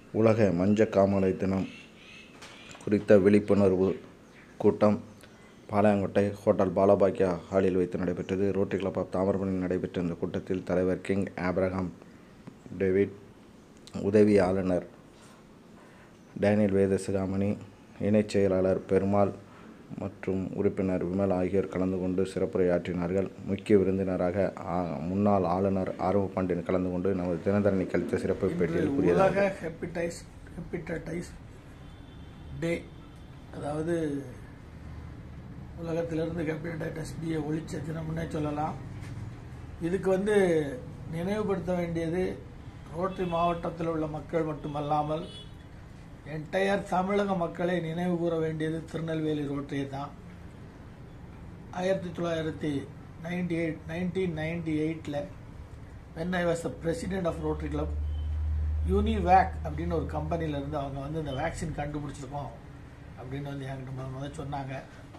உலக மஞ்சக்காமாலை தினம் குறித்த விழிப்புணர்வு கூட்டம் பாளையங்கோட்டை ஹோட்டல் பாலபாக்கியா ஹாலில் வைத்து நடைபெற்றது. ரோட்டரி கிளப் ஆஃப் தாமிரபரணியில் நடைபெற்ற இந்த கூட்டத்தில் தலைவர் கிங் ஆப்ரஹாம் டேவிட், உதவி ஆளுநர் டேனியல் வேதசிகாமணி, இணைச் செயலாளர் பெருமாள் மற்றும் உறுப்பினர் விமல் ஆகியோர் கலந்து கொண்டு சிறப்புரையாற்றினார்கள். முக்கிய விருந்தினராக முன்னாள் ஆளுநர் ஆர்வபாண்டியன் கலந்து கொண்டு நமது தினதரணி கழித்த சிறப்பு பேட்டியில் கூறியதாக ஹெப்படைட்டிஸ் டே, அதாவது உலகத்திலிருந்து ஹெப்படைட்டிஸ் பியை ஒழிச்ச தினம்னே சொல்லலாம். இதுக்கு நினைவுபடுத்த வேண்டியது ரோட்டரி மாவட்டத்தில் உள்ள மக்கள் மட்டுமல்லாமல் என்டையர் தமிழக மக்களை நினைவு கூற வேண்டியது திருநெல்வேலி ரோட்டரியை தான். 1998 when I was the president of Rotary Club, யூனிவேக் அப்படின்னு ஒரு கம்பெனியிலேருந்து அவங்க இந்த வேக்சின் கண்டுபிடிச்சிருக்கோம் அப்படின்னு என்கிட்ட முதல்ல சொன்னாங்க.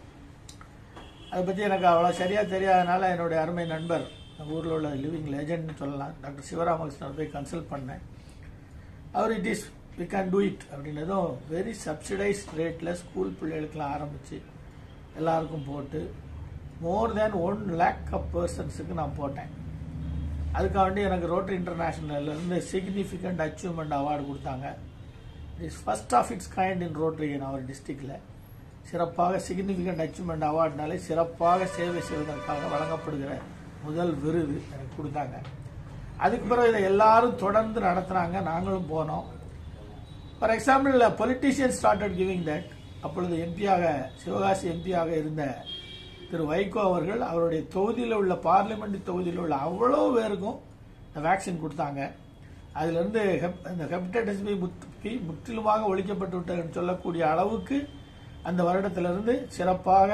அதை பற்றி எனக்கு அவ்வளோ சரியாக தெரியாதனால என்னுடைய அருமை நண்பர், ஊரில் உள்ள லிவிங் லெஜெண்ட்னு சொல்லலாம், டாக்டர் சிவராமகிருஷ்ணன் போய் கன்சல்ட் பண்ணேன். அவர் வி கேன் டூ இட் அப்படின்னதும் வெரி சப்சிடைஸ்ட் ரேட்டில் ஸ்கூல் பிள்ளைகளுக்கெல்லாம் ஆரம்பித்து எல்லாருக்கும் போட்டு மோர் தேன் 1 lakh பர்சன்ஸுக்கு நான் போட்டேன். அதுக்காக எனக்கு ரோட்டரி இன்டர்நேஷனல்லேருந்து சிக்னிஃபிகண்ட் அச்சீவ்மெண்ட் அவார்டு கொடுத்தாங்க. It's first of its kind in Rotary in our டிஸ்ட்ரிக்டில். சிறப்பாக சிக்னிஃபிகண்ட் அச்சீவ்மெண்ட் அவார்டுனாலே சிறப்பாக சேவை செய்வதற்காக வழங்கப்படுகிற முதல் விருது எனக்கு கொடுத்தாங்க. அதுக்கு பிறகு இதை எல்லாரும் தொடர்ந்து நடத்துனாங்க, நாங்களும் போனோம். For example politician started giving that. அப்பொழுது எம்பியாக, சிவகாசி எம்பியாக இருந்த திரு வைகோ அவர்கள் அவருடைய தொகுதியில் உள்ள, பார்லிமெண்ட் தொகுதியில் உள்ள அவ்வளோ பேருக்கும் இந்த வேக்சின் கொடுத்தாங்க. அதிலிருந்து இந்த ஹெப்படைட்டிஸ் பி முற்றிலுமாக ஒழிக்கப்பட்டு விட்டதுன்னு சொல்லக்கூடிய அளவுக்கு அந்த வருடத்திலிருந்து சிறப்பாக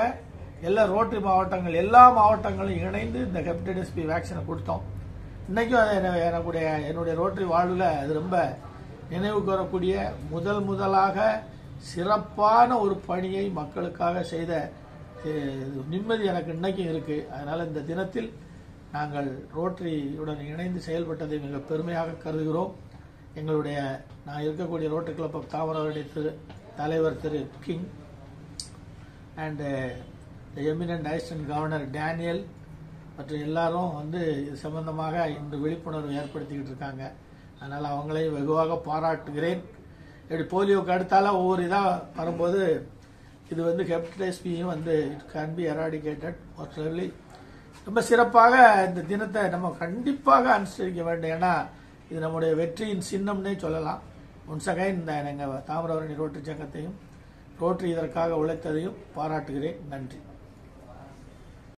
எல்லா மாவட்டங்களும் இணைந்து இந்த ஹெப்படைட்டிஸ் பி வேக்சினை கொடுத்தோம். இன்னைக்கும் என்னுடைய ரோட்டரி வாழ்வில் அது ரொம்ப நினைவு கூறக்கூடிய முதலாக சிறப்பான ஒரு பணியை மக்களுக்காக செய்த நிம்மதி எனக்கு இன்னைக்கும் இருக்கு. அதனால இந்த தினத்தில் நாங்கள் ரோட்டரியுடன் இணைந்து செயல்பட்டதை மிக பெருமையாக கருதுகிறோம். நான் இருக்கக்கூடிய ரோட்டரி கிளப் ஆஃப் தாமிரபரணி தலைவர் Thiru King and eminent assistant governor Daniel மற்றும் எல்லாரும் இது சம்பந்தமாக இன்று விழிப்புணர்வு ஏற்படுத்திக்கிட்டு இருக்காங்க. அதனால் அவங்களையும் வெகுவாக பாராட்டுகிறேன். இப்படி போலியோக்கு அடுத்தால ஒவ்வொரு இதாக வரும்போது இது ஹெப்படைட்டிஸ் பியும் it can be eradicated mostly. ரொம்ப சிறப்பாக இந்த தினத்தை நம்ம கண்டிப்பாக அனுசரிக்க வேண்டும். ஏன்னா இது நம்முடைய வெற்றியின் சின்னம்னே சொல்லலாம். ஒன்ஸ் அகைன் எங்கள் தாமிரபரணி ரோட்டரி சங்கத்தையும் ரோட்டரி இதற்காக உழைத்ததையும் பாராட்டுகிறேன். நன்றி.